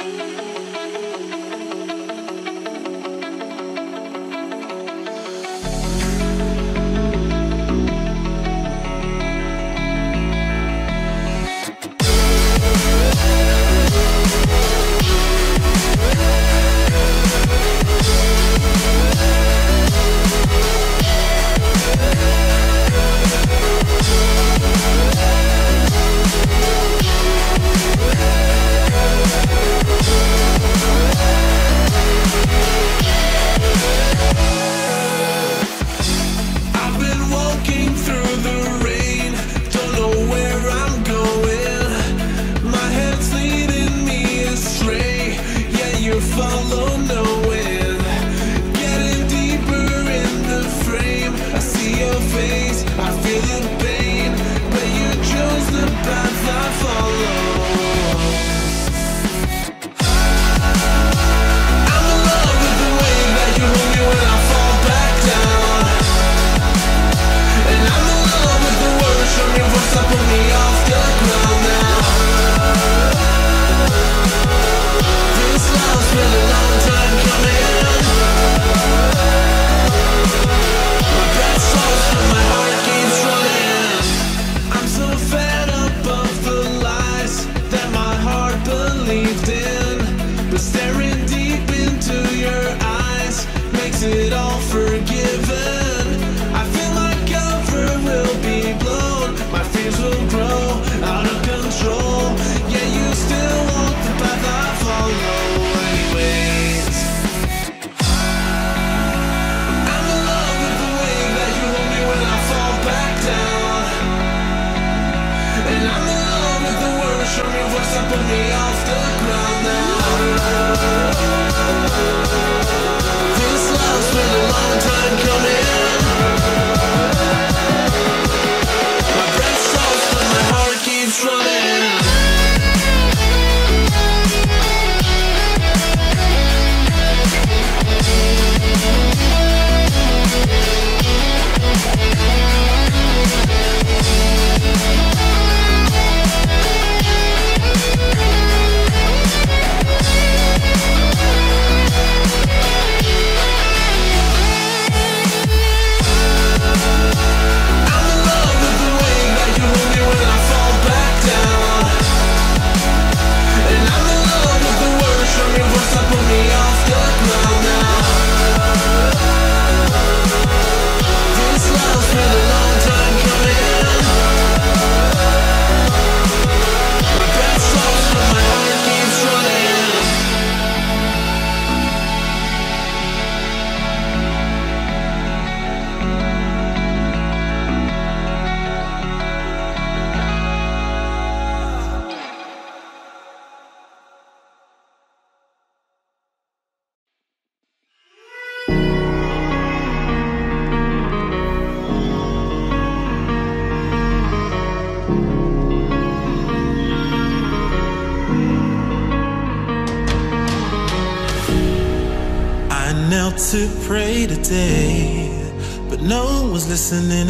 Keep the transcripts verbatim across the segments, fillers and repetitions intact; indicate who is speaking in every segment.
Speaker 1: To pray today, but no one's listening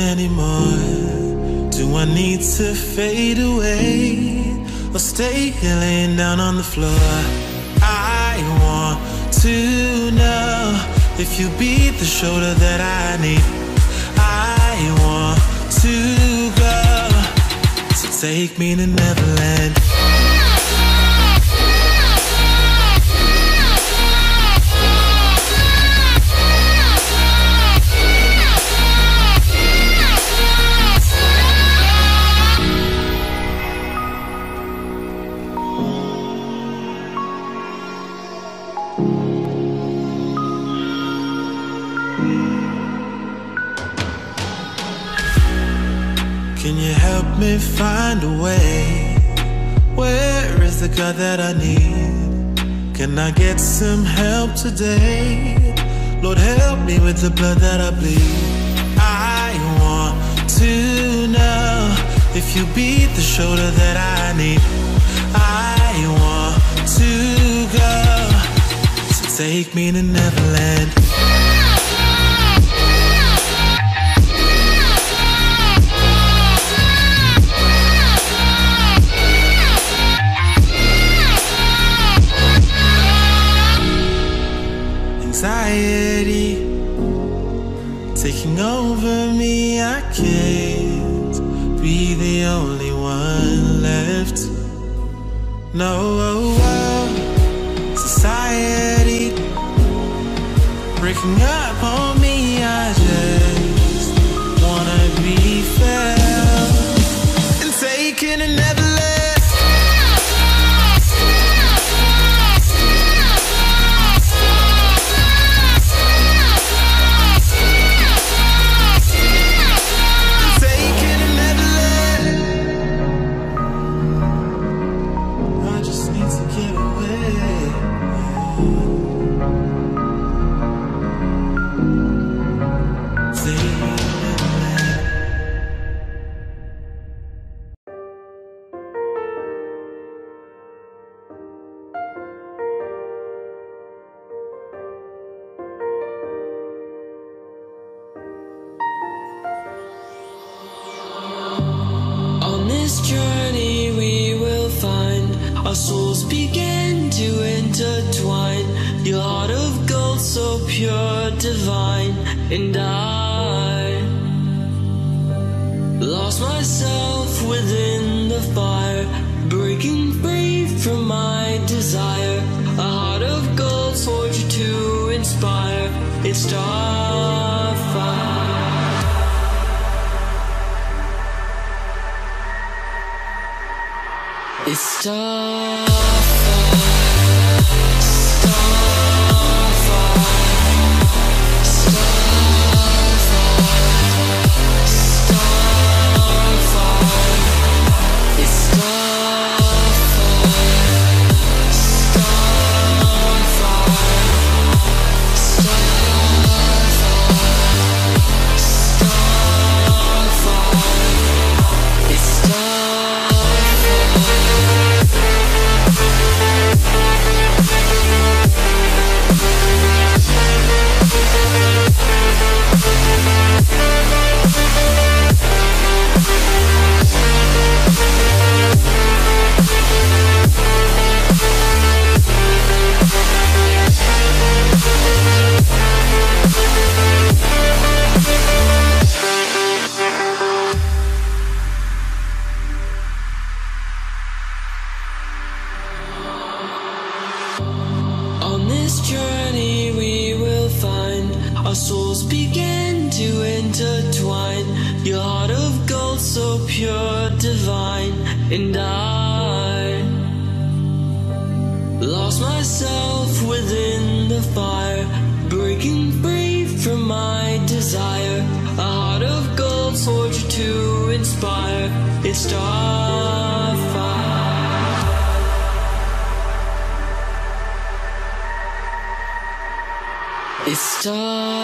Speaker 1: anymore. Do I need to fade away or stay here laying down on the floor? I want to know if you be the shoulder that I need. I want to go, so take me to Neverland. Can you help me find a way? Where is the God that I need? Can I get some help today? Lord, help me with the blood that I bleed. I want to know if you be the shoulder that I need. I want to go, so take me to Neverland. No, society breaking up on me. I just wanna be felt and taken and never left. Taken and never left. I just need to get away.
Speaker 2: On this journey we will find our souls begin to intertwine. Your heart of gold, so pure, divine. And I lost myself within the fire, breaking free from my desire. A heart of gold, forged to inspire. It's starfire. It's starfire, starfire, starfire, starfire. It's starfire, starfire, starfire, starfire. It's On this journey we will find our souls begin to intertwine. Your heart of gold, so pure, divine. And I lost myself within the fire, breaking free from my desire. A heart of gold, forged to inspire. It's starfire. It's starfire.